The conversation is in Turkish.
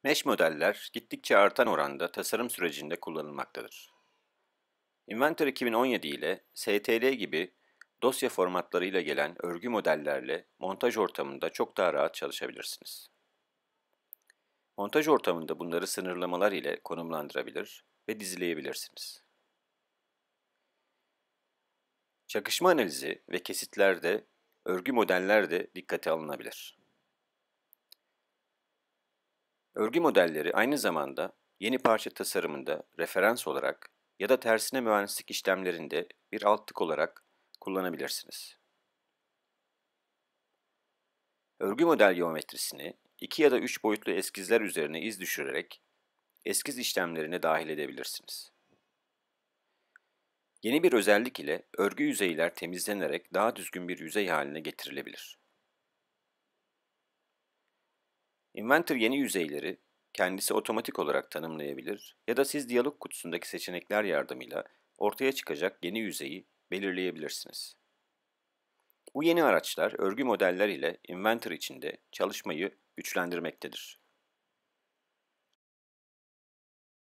Mesh modeller gittikçe artan oranda tasarım sürecinde kullanılmaktadır. Inventor 2017 ile STL gibi dosya formatlarıyla gelen örgü modellerle montaj ortamında çok daha rahat çalışabilirsiniz. Montaj ortamında bunları sınırlamalar ile konumlandırabilir ve dizileyebilirsiniz. Çakışma analizi ve kesitlerde örgü modeller de dikkate alınabilir. Örgü modelleri aynı zamanda yeni parça tasarımında referans olarak ya da tersine mühendislik işlemlerinde bir altlık olarak kullanabilirsiniz. Örgü model geometrisini 2 ya da 3 boyutlu eskizler üzerine iz düşürerek eskiz işlemlerine dahil edebilirsiniz. Yeni bir özellik ile örgü yüzeyler temizlenerek daha düzgün bir yüzey haline getirilebilir. Inventor yeni yüzeyleri kendisi otomatik olarak tanımlayabilir ya da siz diyalog kutusundaki seçenekler yardımıyla ortaya çıkacak yeni yüzeyi belirleyebilirsiniz. Bu yeni araçlar örgü modeller ile Inventor içinde çalışmayı güçlendirmektedir.